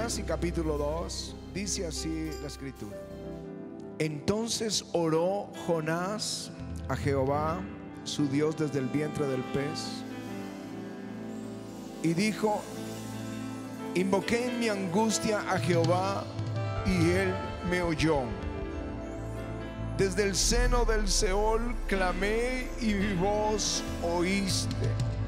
y capítulo 2, dice así la escritura. Entonces oró Jonás a Jehová, su Dios, desde el vientre del pez, y dijo: invoqué en mi angustia a Jehová, y él me oyó. Desde el seno del Seol clamé, y mi voz oíste.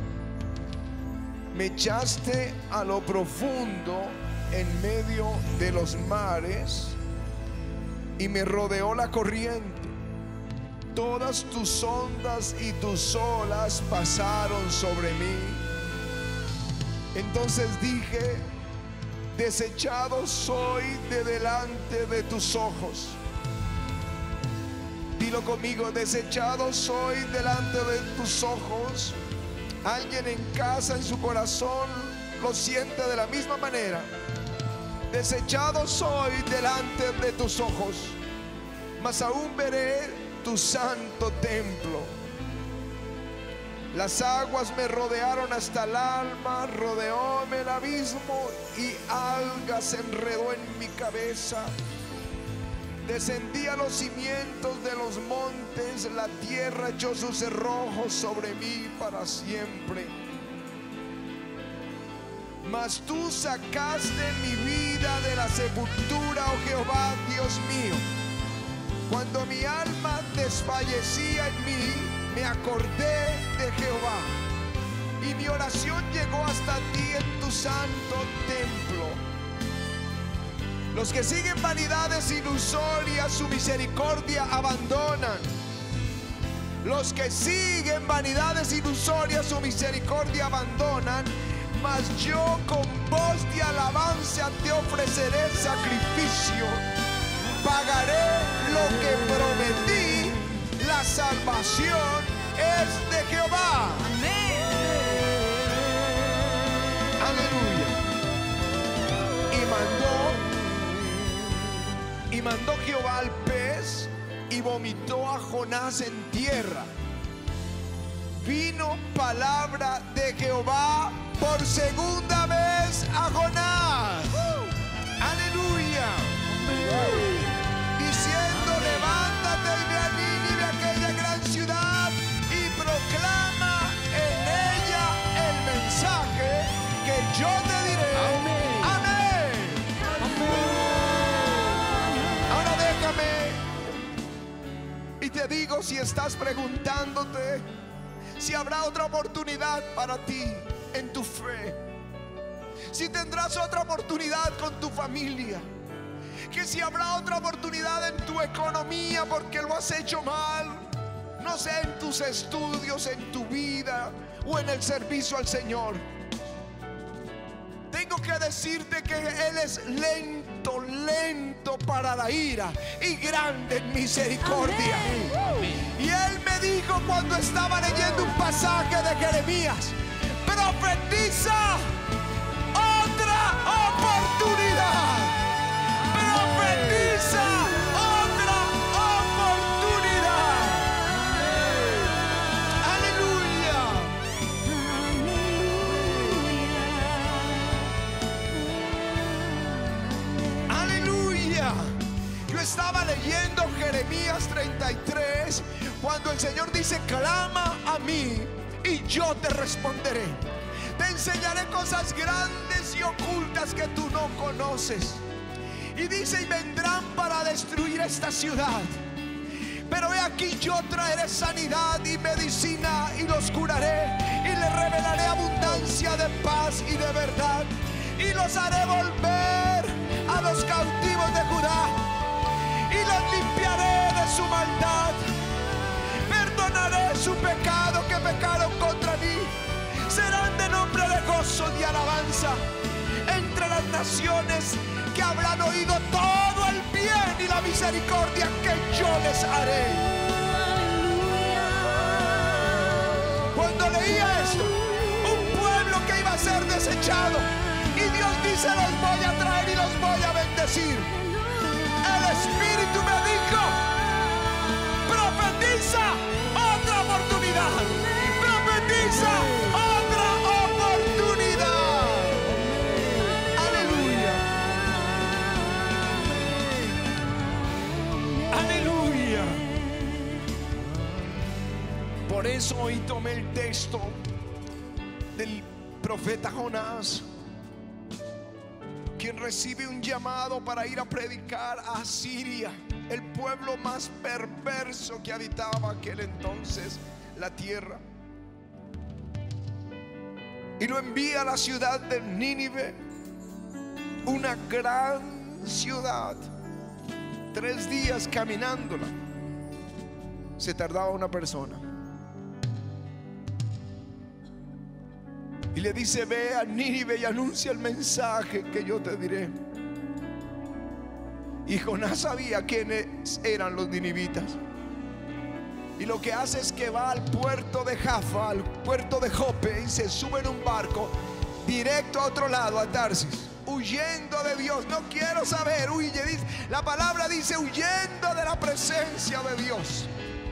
Me echaste a lo profundo, en medio de los mares, y me rodeó la corriente. Todas tus ondas y tus olas pasaron sobre mí. Entonces dije: desechado soy de delante de tus ojos. Dilo conmigo: desechado soy delante de tus ojos. Alguien en casa, en su corazón, lo siente de la misma manera. Desechado soy delante de tus ojos, mas aún veré tu santo templo. Las aguas me rodearon hasta el alma, rodeóme el abismo, y alga se enredó en mi cabeza. Descendí a los cimientos de los montes, la tierra echó sus cerrojos sobre mí para siempre. Mas tú sacaste mi vida de la sepultura, oh Jehová, Dios mío. Cuando mi alma desfallecía en mí, me acordé de Jehová, y mi oración llegó hasta ti en tu santo templo. Los que siguen vanidades ilusorias, su misericordia abandonan. Los que siguen vanidades ilusorias, su misericordia abandonan. Mas yo con voz de alabanza te ofreceré sacrificio. Pagaré lo que prometí. La salvación es de Jehová. Amén. Aleluya. Y mandó Jehová al pez, y vomitó a Jonás en tierra. Vino palabra de Jehová por segunda vez a Jonás. Aleluya. Diciendo: levántate y ve a Nínive, aquella gran ciudad, y proclama en ella el mensaje que yo te diré. Amén. Ahora déjame y te digo, si estás preguntándote si habrá otra oportunidad para ti en tu fe, si tendrás otra oportunidad con tu familia, que si habrá otra oportunidad en tu economía porque lo has hecho mal, no sé, en tus estudios, en tu vida o en el servicio al Señor. Tengo que decirte que Él es lento para la ira y grande en misericordia. Amén. Y Él me dijo cuando estaba leyendo un pasaje de Jeremías: profetiza otra oportunidad. Profetiza otra oportunidad. Aleluya. Aleluya. Yo estaba leyendo Jeremías 33 cuando el Señor dice: clama a mí y yo te responderé. Te enseñaré cosas grandes y ocultas que tú no conoces. Y dice: y vendrán para destruir esta ciudad, pero he aquí yo traeré sanidad y medicina, y los curaré, y les revelaré abundancia de paz y de verdad, y los haré volver a los cautivos de Judá, y los limpiaré de su maldad. Perdonaré su pecado que pecaron contra mí. Serán de nombre de gozo y alabanza entre las naciones, que habrán oído todo el bien y la misericordia que yo les haré. Cuando leía esto, un pueblo que iba a ser desechado, y Dios dice: los voy a traer y los voy a bendecir. El Espíritu me dijo: profetiza otra oportunidad. Profetiza otra oportunidad. Aleluya. eso hoy tomé el texto del profeta Jonás, quien recibe un llamado para ir a predicar a Siria, el pueblo más perverso que habitaba aquel entonces la tierra. Y lo envía a la ciudad de Nínive, una gran ciudad. 3 días caminándola se tardaba una persona. Y le dice: ve a Nínive y anuncia el mensaje que yo te diré. Y Jonás sabía quiénes eran los ninivitas. Y lo que hace es que va al puerto de Jaffa, al puerto de Jope, y se sube en un barco directo a otro lado, a Tarsis, huyendo de Dios. No quiero saber, huye. La palabra dice huyendo de la presencia de Dios.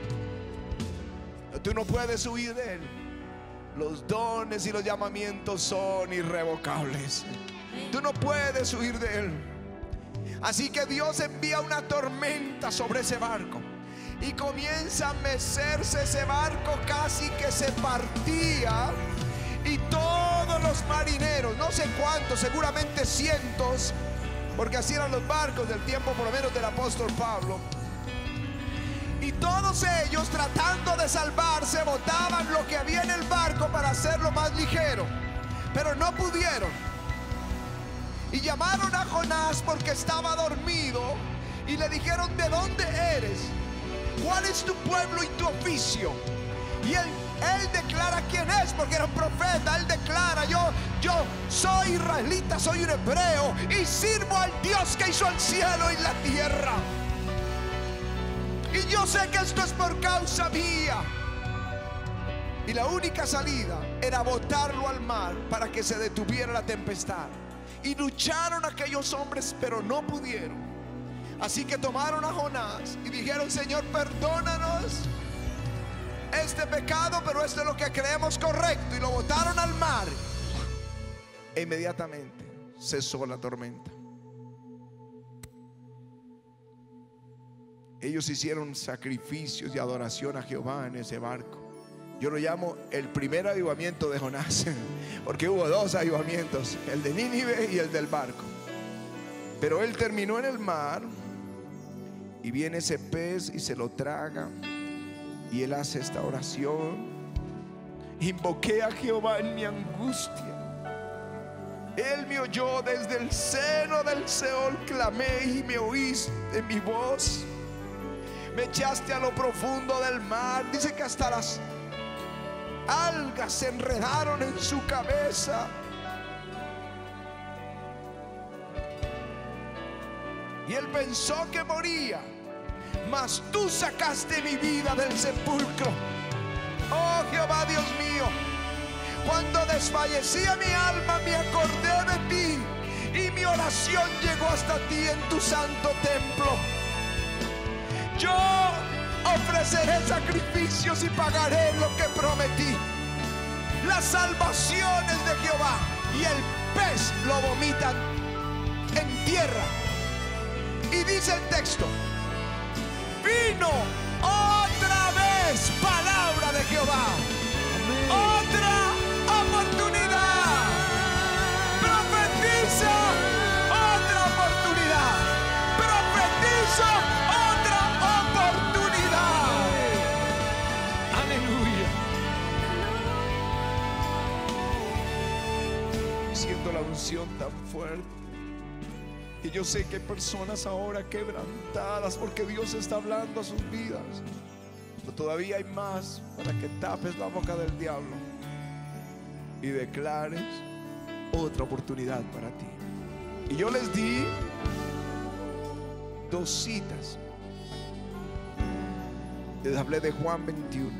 Tú no puedes huir de Él. Los dones y los llamamientos son irrevocables. Tú no puedes huir de Él. Así que Dios envía una tormenta sobre ese barco y comienza a mecerse ese barco, casi que se partía. Y todos los marineros, no sé cuántos, seguramente cientos, porque así eran los barcos del tiempo por lo menos del apóstol Pablo, y todos ellos, tratando de salvarse, botaban lo que había en el barco para hacerlo más ligero, pero no pudieron. Y llamaron a Jonás porque estaba dormido y le dijeron: ¿de dónde eres? ¿Cuál es tu pueblo y tu oficio? Y él declara quién es, porque era un profeta. Él declara: yo soy israelita, soy un hebreo y sirvo al Dios que hizo el cielo y la tierra. Y yo sé que esto es por causa mía. Y la única salida era botarlo al mar para que se detuviera la tempestad. Y lucharon aquellos hombres, pero no pudieron. Así que tomaron a Jonás y dijeron: Señor, perdónanos este pecado, pero esto es lo que creemos correcto. Y lo botaron al mar. E inmediatamente cesó la tormenta. Ellos hicieron sacrificios y adoración a Jehová en ese barco. Yo lo llamo el primer avivamiento de Jonás, porque hubo 2 avivamientos, el de Nínive y el del barco. Pero él terminó en el mar y viene ese pez y se lo traga. Y él hace esta oración: invoqué a Jehová en mi angustia. Él me oyó desde el seno del Seol, clamé y me oíste mi voz. Me echaste a lo profundo del mar. Dice que hasta las algas se enredaron en su cabeza. Y él pensó que moría, mas tú sacaste mi vida del sepulcro. Oh Jehová, Dios mío, cuando desfallecía mi alma, me acordé de ti, y mi oración llegó hasta ti en tu santo templo. Yo ofreceré sacrificios y pagaré lo que prometí. Las salvaciones de Jehová, y el pez lo vomitan en tierra. Y dice el texto: vino otra vez palabra de Jehová. Otra oportunidad. Profetiza otra oportunidad. Profetiza otra oportunidad. Aleluya. Siento la unción tan fuerte. Y yo sé que hay personas ahora quebrantadas porque Dios está hablando a sus vidas. Pero todavía hay más para que tapes la boca del diablo y declares otra oportunidad para ti. Y yo les di 2 citas. Les hablé de Juan 21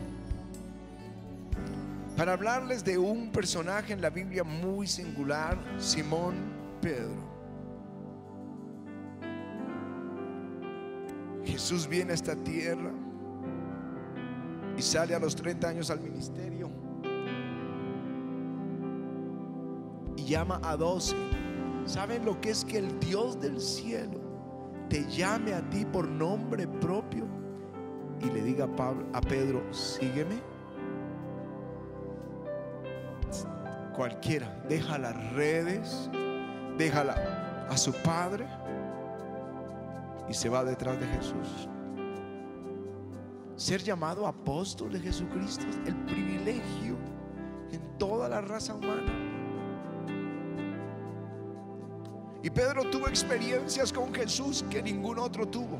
para hablarles de un personaje en la Biblia muy singular, Simón Pedro. Jesús viene a esta tierra y sale a los 30 años al ministerio y llama a 12. ¿Saben lo que es que el Dios del cielo te llame a ti por nombre propio y le diga a Pedro: sígueme? Cualquiera deja las redes, deja a su padre y se va detrás de Jesús. Ser llamado apóstol de Jesucristo es el privilegio en toda la raza humana. Y Pedro tuvo experiencias con Jesús que ningún otro tuvo.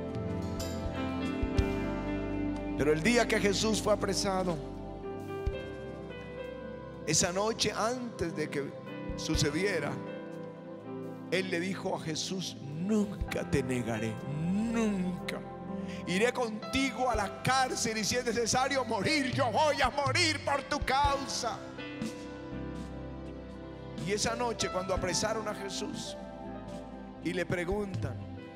Pero el día que Jesús fue apresado, esa noche antes de que sucediera, él le dijo a Jesús: nunca te negaré, nunca. Iré contigo a la cárcel y si es necesario morir, yo voy a morir por tu causa. Y esa noche, cuando apresaron a Jesús y le preguntan: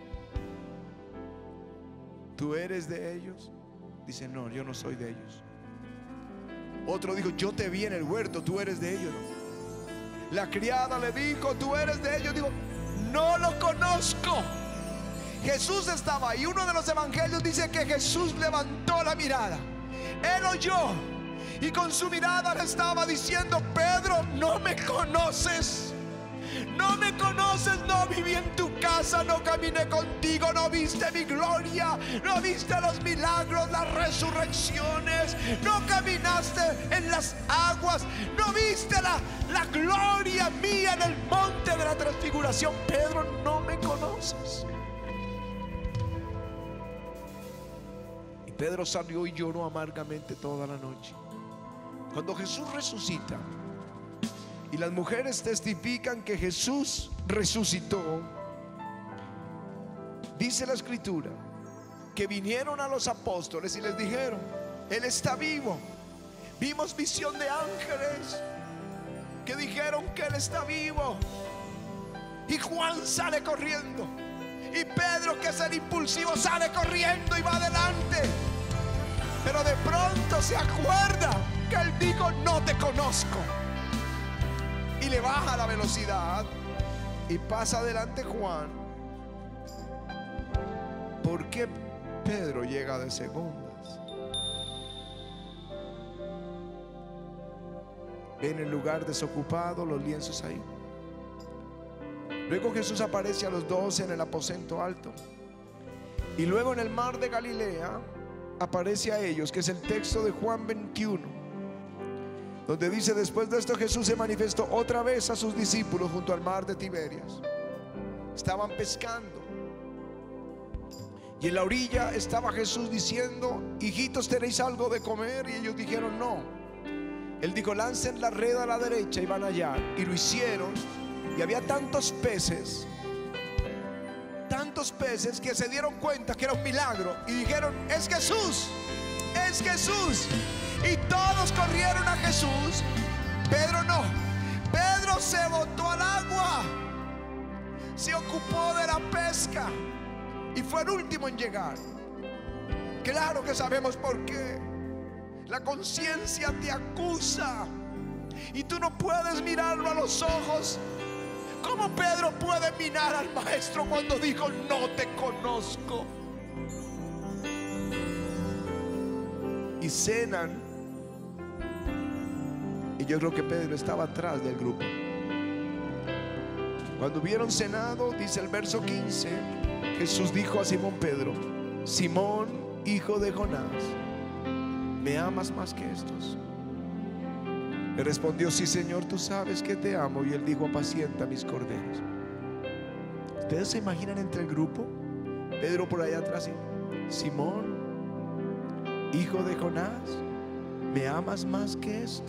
¿tú eres de ellos? Dice: no, yo no soy de ellos. Otro dijo: yo te vi en el huerto, tú eres de ellos, ¿no? La criada le dijo: tú eres de ellos. Digo: no lo conozco. Jesús estaba ahí. Uno de los evangelios dice que Jesús levantó la mirada, él oyó y con su mirada le estaba diciendo: Pedro, no me conoces, no me conoces, no viví en tu casa, no caminé contigo, no viste mi gloria, no viste los milagros, las resurrecciones, no caminaste en las aguas, no viste la gloria mía en el monte de la transfiguración. Pedro, no me conoces. Y Pedro salió y lloró amargamente toda la noche. Cuando Jesús resucita y las mujeres testifican que Jesús resucitó, dice la escritura que vinieron a los apóstoles y les dijeron: Él está vivo. Vimos visión de ángeles que dijeron que Él está vivo. Y Juan sale corriendo, y Pedro, que es el impulsivo, sale corriendo y va adelante. Pero de pronto se acuerda que Él dijo: no te conozco. Y le baja la velocidad y pasa adelante Juan. ¿Por qué Pedro llega de segundas? En el lugar desocupado, los lienzos ahí. Luego Jesús aparece a los 12 en el aposento alto. Y luego en el mar de Galilea aparece a ellos, que es el texto de Juan 21, donde dice: después de esto Jesús se manifestó otra vez a sus discípulos junto al mar de Tiberias. Estaban pescando y en la orilla estaba Jesús diciendo: hijitos, ¿tenéis algo de comer? Y ellos dijeron: no. Él dijo: lancen la red a la derecha y van allá. Y lo hicieron, y había tantos peces que se dieron cuenta que era un milagro y dijeron: es Jesús, es Jesús. Y todos corrieron a Jesús. Pedro no. Pedro se botó al agua, se ocupó de la pesca y fue el último en llegar. Claro que sabemos por qué. La conciencia te acusa y tú no puedes mirarlo a los ojos. ¿Cómo Pedro puede mirar al maestro cuando dijo: no te conozco? Y cenan. Y yo creo que Pedro estaba atrás del grupo. Cuando hubieron cenado, dice el verso 15, Jesús dijo a Simón Pedro: Simón, hijo de Jonás, ¿me amas más que estos? Le respondió: sí, Señor, tú sabes que te amo. Y él dijo: apacienta mis corderos. ¿Ustedes se imaginan entre el grupo? Pedro por allá atrás y: Simón, hijo de Jonás, ¿me amas más que estos?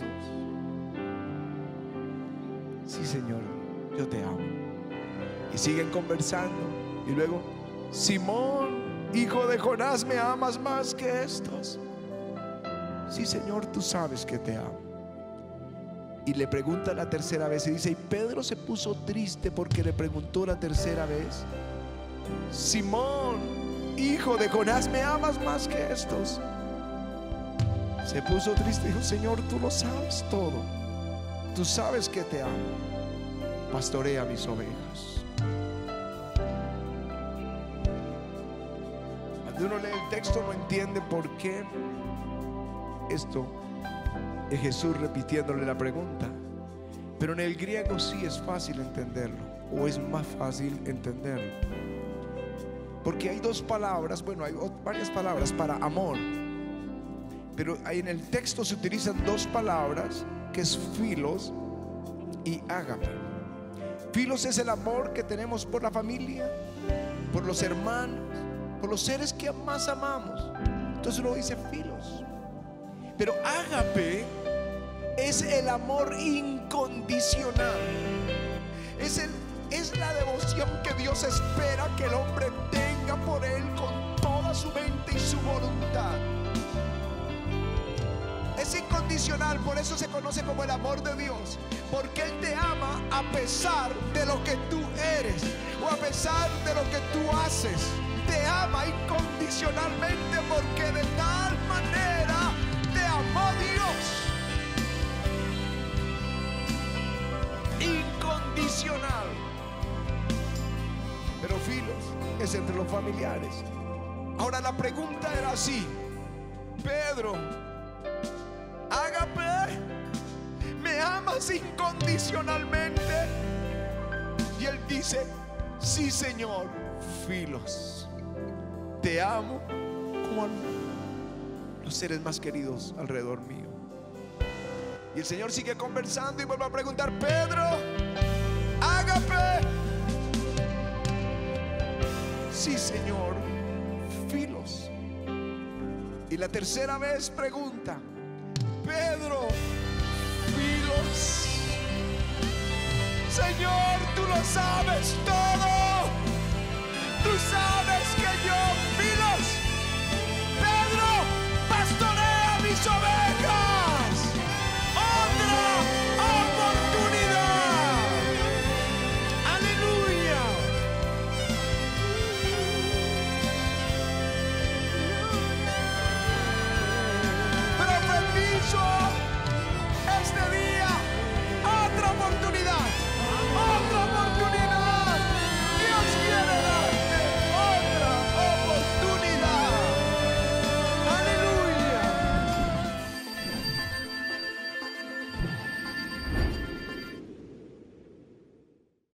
Sí, Señor, yo te amo. Y siguen conversando. Y luego: Simón, hijo de Jonás, ¿me amas más que estos? Sí, Señor, tú sabes que te amo. Y le pregunta la tercera vez y dice: y Pedro se puso triste porque le preguntó la tercera vez: Simón, hijo de Jonás, ¿me amas más que estos? Se puso triste y dijo: Señor, tú lo sabes todo, tú sabes que te amo. Pastorea mis ovejas. Cuando uno lee el texto no entiende por qué esto de Jesús repitiéndole la pregunta. Pero en el griego sí es fácil entenderlo, o es más fácil entenderlo, porque hay dos palabras, bueno, hay varias palabras para amor, pero en el texto se utilizan dos palabras, que es filos y ágape. Filos es el amor que tenemos por la familia, por los hermanos, por los seres que más amamos. Entonces uno dice filos. Pero ágape es el amor incondicional. Es la devoción que Dios espera que el hombre tenga por Él con toda su mente y su voluntad. Es incondicional, por eso se conoce como el amor de Dios, porque Él te ama a pesar de lo que tú eres o a pesar de lo que tú haces. Te ama incondicionalmente, porque de tal manera te amó Dios. Incondicional. Pero filos es entre los familiares. Ahora la pregunta era así: Pedro, ágape, ¿me amas incondicionalmente? Y él dice: sí, Señor. Filos, te amo como a los seres más queridos alrededor mío. Y el Señor sigue conversando y vuelve a preguntar: Pedro, ágape. Sí, Señor. Filos. Y la tercera vez pregunta: Pedro, filos. Señor, tú lo sabes todo. Tú sabes